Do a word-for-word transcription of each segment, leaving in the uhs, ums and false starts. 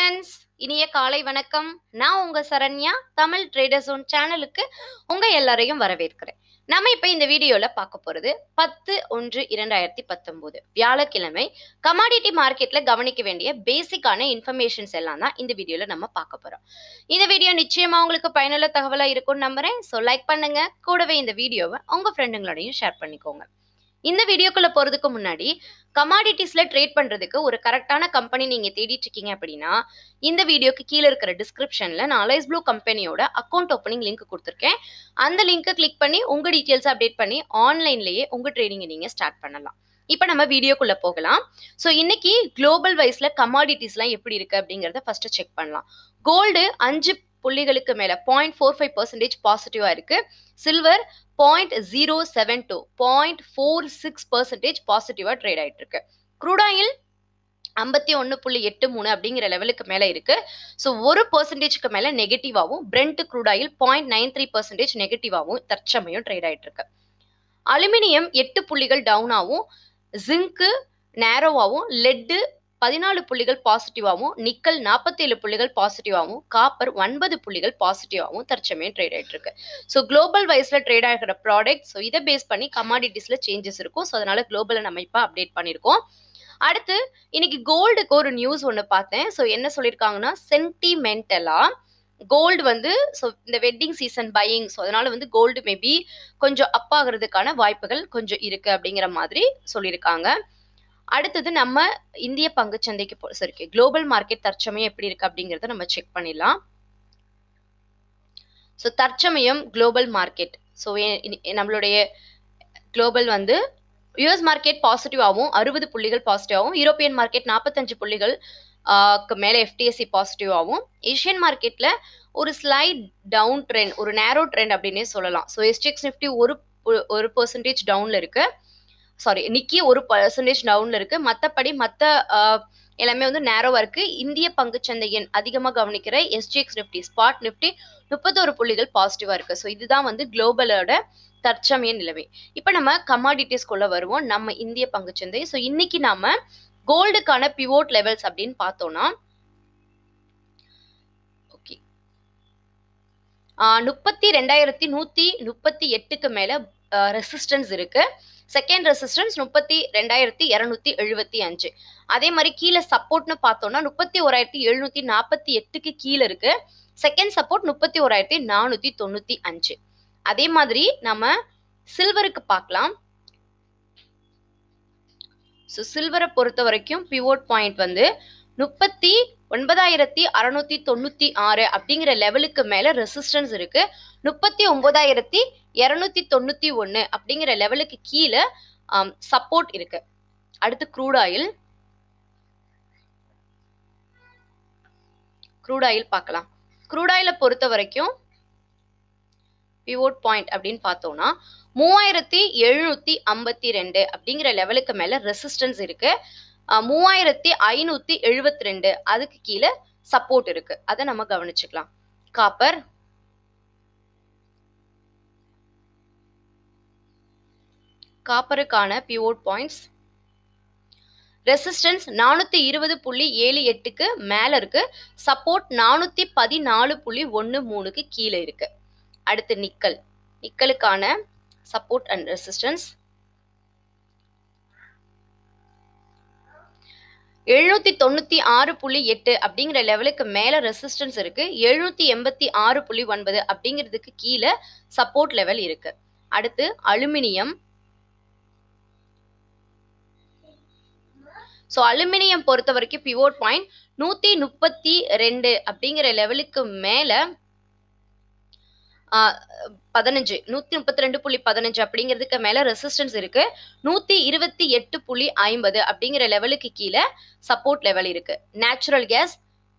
Friends, இனிய காலை வணக்கம். நான் உங்க சரண்யா. தமிழ் ட்ரேடர் ஜோன் சேனலுக்கு உங்க எல்லாரையும் வரவேற்கிறேன். நம்ம இப்ப இந்த வீடியோல பார்க்க போறது பத்து ஒன்று இரண்டாயிரத்தி பத்தொன்பது வியாழக்கிழமை கமாடிட்டி மார்க்கெட்ல கவனிக்க வேண்டிய பேசிக்கான இன்ஃபர்மேஷன்ஸ் எல்லாம் தான் இந்த வீடியோல நம்ம பார்க்க போறோம். இந்த வீடியோ நிச்சயமா உங்களுக்கு பயனுள்ள தகவலா இருக்கும்னு நம்புறேன். ஸோ லைக் பண்ணுங்க, கூடவே இந்த வீடியோவை உங்க ஃப்ரெண்டுங்களோடையும் ஷேர் பண்ணிக்கோங்க. இந்த வீடியோக்குள்ள போறதுக்கு முன்னாடி கமாடிட்டிஸ்ல ட்ரேட் பண்றதுக்கு ஒரு கரெக்டான கம்பெனி நீங்க தேடிட்டு இருக்கீங்க அப்படின்னா இந்த வீடியோக்கு கீழே இருக்கிற டிஸ்கிரிப்ஷன்ல நான் அலைஸ் ப்ளூ கம்பெனியோட அக்கௌண்ட் ஓப்பனிங் லிங்க் கொடுத்துருக்கேன். அந்த லிங்கை கிளிக் பண்ணி உங்க டீட்டெயில்ஸ் அப்டேட் பண்ணி ஆன்லைன்லயே உங்க ட்ரேடிங்கை நீங்க ஸ்டார்ட் பண்ணலாம். இப்போ நம்ம வீடியோக்குள்ள போகலாம். ஸோ இன்னைக்கு குளோபல் வைஸ்ல கமாடிட்டிஸ்லாம் எப்படி இருக்கு அப்படிங்கிறத ஃபர்ஸ்ட் செக் பண்ணலாம். கோல்டு அஞ்சு புள்ளிகளுக்கு மேல பாயிண்ட் ஃபோர் ஃபைவ் பர்சன்டேஜ் பாசிட்டிவா இருக்கு. Silver point zero seven two point four six percentage பாசிட்டிவா ட்ரேட் ஆயிட்டு இருக்கு. க்ரூட் ஆயில் ஐம்பத்தி ஒன்று புள்ளி எட்டு மூணு அப்படிங்கிற லெவலுக்கு மேல இருக்கு. ஸோ ஒரு பர்சன்டேஜ்க்கு மேல நெகட்டிவாகவும் Brent crude oil point nine three percentage நெகட்டிவாகவும் தற்சமயம் ட்ரேட் ஆயிட்டு இருக்கு. அலுமினியம் எட்டு புள்ளிகள் டவுனாகவும், ஜிங்கு நேரோவாகவும், லெட்டு பதினாலு புள்ளிகள் பாசிட்டிவாகவும், நிக்கல் நாற்பத்தி ஏழு புள்ளிகள் பாசிட்டிவாகவும், காப்பர் ஒன்பது புள்ளிகள் பாசிட்டிவாகவும் தற்சமயம் ட்ரேட் ஆயிட்டு இருக்கு. ஸோ குளோபல் வைஸ்ல ட்ரேட் ஆகிற ப்ராடக்ட், ஸோ இதை பேஸ் பண்ணி கமாடிட்டிஸ்ல சேஞ்சஸ் இருக்கும். ஸோ அதனால குளோபலை நம்ம இப்போ அப்டேட் பண்ணியிருக்கோம். அடுத்து இன்னைக்கு கோல்டுக்கு ஒரு நியூஸ் ஒன்று பார்த்தேன். ஸோ என்ன சொல்லியிருக்காங்கன்னா, சென்டிமெண்டலா கோல்டு வந்து ஸோ இந்த வெட்டிங் சீசன் பையிங், ஸோ அதனால வந்து கோல்டு மேபி கொஞ்சம் அப் ஆகிறதுக்கான வாய்ப்புகள் கொஞ்சம் இருக்கு அப்படிங்கிற மாதிரி சொல்லியிருக்காங்க. அடுத்தது நம்ம இந்திய பங்குச்சந்தைக்கு போ சரி குளோபல் மார்க்கெட் தற்சமயம் எப்படி இருக்கு அப்படிங்கிறத நம்ம செக் பண்ணிடலாம். ஸோ தற்சமயம் குளோபல் மார்க்கெட், ஸோ நம்மளுடைய குளோபல் வந்து யூஎஸ் மார்க்கெட் பாசிட்டிவாகவும் அறுபது புள்ளிகள் பாசிட்டிவாகவும், யூரோப்பியன் மார்க்கெட் நாற்பத்தஞ்சு புள்ளிகள் மேலே எஃப்டிஎஸ்சி பாசிட்டிவாகவும், ஏஷியன் மார்க்கெட்ல ஒரு ஸ்லைட் டவுன் ட்ரெண்ட், ஒரு நேரோ ட்ரெண்ட் அப்படின்னே சொல்லலாம். ஸோ எஸ்டிஎக்ஸ் நிஃப்டி ஒரு ஒரு பர்சன்டேஜ் டவுன்ல இருக்கு. சாரி நிக்கி ஒரு பர்சன்டேஜ் டவுன்ல இருக்கு. மற்றபடி மற்ற எல்லாமே வந்து நேரோவா இருக்கு. இந்திய பங்குச்சந்தையின் அதிகமாக கவனிக்கிற எஸ்ஜிஎக்ஸ் நிஃப்டி, ஸ்பாட் நிஃப்டி முப்பத்தோரு புள்ளிகள் பாசிட்டிவா இருக்கு. ஸோ இதுதான் வந்து குளோபலோட தற்சமய நிலைமை. இப்போ நம்ம கமாடிட்டிஸ்குள்ள வருவோம், நம்ம இந்திய பங்குச்சந்தை. ஸோ இன்னைக்கு நாம கோல்டுக்கான பிவோட் லெவல்ஸ் அப்படின்னு பார்த்தோம்னா ஓகே முப்பத்தி ரெண்டாயிரத்தி நூத்தி முப்பத்தி எட்டுக்கு மேல ரெசிஸ்டன்ஸ் இருக்கு. செகண்ட் ரெசிஸ்டன்ஸ் முப்பத்தி ரெண்டாயிரத்தி இருநூத்தி எழுபத்தி அஞ்சு. அதே மாதிரி கீழே சப்போர்ட்னு பார்த்தோம்னா முப்பத்தி ஓராயிரத்தி எழுநூத்தி நாற்பத்தி எட்டுக்கு கீழே இருக்கு. செகண்ட் சப்போர்ட் முப்பத்தி ஓராயிரத்தி நானூத்தி தொண்ணூத்தி அஞ்சு. அதே மாதிரி நம்ம சில்வருக்கு பார்க்கலாம். ஸோ சில்வரை பொறுத்த வரைக்கும் பிவோட் பாயிண்ட் வந்து முப்பத்தி ஒன்பதாயிரத்தி அறுநூத்தி தொண்ணூத்தி ஆறு அப்படிங்கிற லெவலுக்கு மேல ரெசிஸ்டன்ஸ் இருக்கு. முப்பத்தி ஒன்பதாயிரத்தி இருநூத்தி தொண்ணூத்தி ஒன்னு அப்படிங்கிற லெவலுக்கு கீழே சப்போர்ட் இருக்கு. அடுத்து க்ரூட் ஆயில் க்ரூட் ஆயில் பார்க்கலாம். க்ரூட் ஆயிலை பொறுத்த வரைக்கும் பிவோட் பாயிண்ட் அப்படின்னு பார்த்தோம்னா மூவாயிரத்தி எழுநூத்தி ஐம்பத்தி ரெண்டு அப்படிங்கிற லெவலுக்கு மேல ரெசிஸ்டன்ஸ் இருக்கு. மூவாயிரத்தி ஐநூத்தி எழுபத்தி ரெண்டு அதுக்கு கீழே சப்போர்ட் இருக்கு. அதை நம்ம கவனிச்சுக்கலாம். காப்பர் காப்பருக்கான பிவோட் பாயிண்ட்ஸ் ரெசிஸ்டன்ஸ் நானூத்தி இருபது புள்ளி ஏழு எட்டுக்கு மேல இருக்கு. சப்போர்ட் நானூத்தி பதினாலு புள்ளி ஒன்னு மூணுக்கு கீழே இருக்கு. அடுத்து நிக்கல் நிக்கலுக்கான சப்போர்ட் அண்ட் ரெசிஸ்டன்ஸ் எழுநூத்தி தொண்ணூத்தி ஆறு புள்ளி எட்டு அப்படிங்கிற லெவலுக்கு மேல ரெசிஸ்டன்ஸ் இருக்கு. எழுநூத்தி எண்பத்தி ஆறு புள்ளி ஒன்பது அப்படிங்கிறதுக்கு கீழே சப்போர்ட் லெவல் இருக்கு. அடுத்து அலுமினியம். ஸோ அலுமினியம் பொறுத்த வரைக்கும் பிவோட் பாயிண்ட் நூத்தி முப்பத்தி ரெண்டு அப்படிங்கிற லெவலுக்கு மேல பதினஞ்சு நூத்தி முப்பத்தி ரெண்டு புள்ளி பதினஞ்சு அப்படிங்கிறதுக்கு மேல ரெசிஸ்டன்ஸ் இருக்கு. நூத்தி இருபத்தி எட்டு புள்ளி ஐம்பது அப்படிங்கிற லெவலுக்கு கீழே சப்போர்ட் லெவல் இருக்கு. நேச்சுரல் கேஸ்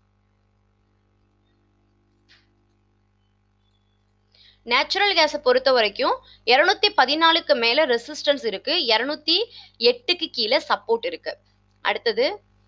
நேச்சுரல் கேஸை பொறுத்த வரைக்கும் இருநூத்தி பதினாலுக்கு மேல ரெசிஸ்டன்ஸ் இருக்கு. இருநூத்தி எட்டுக்கு கீழே சப்போர்ட் இருக்கு. அடுத்தது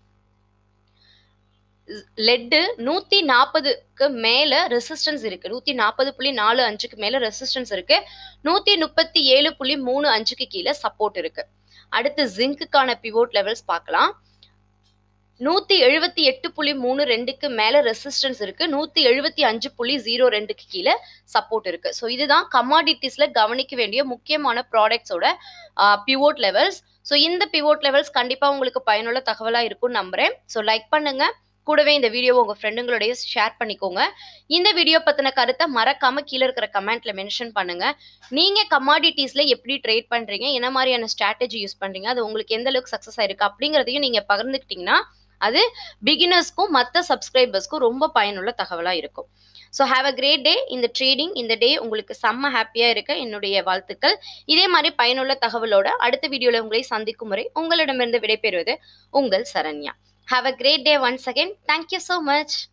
லெட்டு நூத்தி நாற்பதுக்கு மேல ரெசிஸ்டன்ஸ் இருக்கு. நூத்தி நாற்பது புள்ளி நாலு அஞ்சுக்கு மேல ரெசிஸ்டன்ஸ் இருக்கு. நூத்தி முப்பத்தி ஏழு புள்ளி மூணு அஞ்சுக்கு கீழே சப்போர்ட் இருக்கு. அடுத்து ஜிங்க்குக்கான பிவோட் லெவல்ஸ் பார்க்கலாம். நூத்தி எழுபத்தி எட்டு புள்ளி மூணு ரெண்டுக்கு மேல ரெசிஸ்டன்ஸ் இருக்கு. நூத்தி எழுபத்தி அஞ்சு புள்ளி ஜீரோ ரெண்டுக்கு கீழே சப்போர்ட் இருக்கு. ஸோ இதுதான் கமாடிட்டிஸ்ல கவனிக்க வேண்டிய முக்கியமான ப்ராடக்ட்ஸோட பிவோட் லெவல்ஸ். ஸோ இந்த பிவோட் லெவல்ஸ் கண்டிப்பா உங்களுக்கு பயனுள்ள தகவலா இருக்கும்னு நம்புறேன். ஸோ லைக் பண்ணுங்க, கூடவே இந்த வீடியோவை உங்க ஃப்ரெண்டுங்களோடய ஷேர் பண்ணிக்கோங்க. இந்த வீடியோ பத்தின கருத்தை மறக்காம கீழே இருக்கிற கமெண்ட்ல மென்ஷன் பண்ணுங்க. நீங்க கமாடிட்டிஸ்ல எப்படி ட்ரேட் பண்றீங்க, என்ன மாதிரியான ஸ்ட்ராட்டஜி யூஸ் பண்றீங்க, அது உங்களுக்கு எந்த அளவுக்கு சக்சஸ் ஆயிருக்கு அப்படிங்கிறதையும் நீங்க பகிர்ந்துக்கிட்டீங்கன்னா அது பிகினர்ஸ்க்கும் மற்ற சப்ஸ்கிரைபர்ஸ்க்கும் ரொம்ப பயனுள்ள தகவலா இருக்கும். So have a great day. இந்த ட்ரேடிங் இந்த டே உங்களுக்கு செம்ம ஹாப்பியா இருக்க என்னுடைய வாழ்த்துக்கள். இதே மாதிரி பயனுள்ள தகவலோட அடுத்த வீடியோல உங்களை சந்திக்கும் முறை உங்களிடமிருந்து விடைபெறுவது உங்கள் Saranya. Have a great day once again. Thank you so much.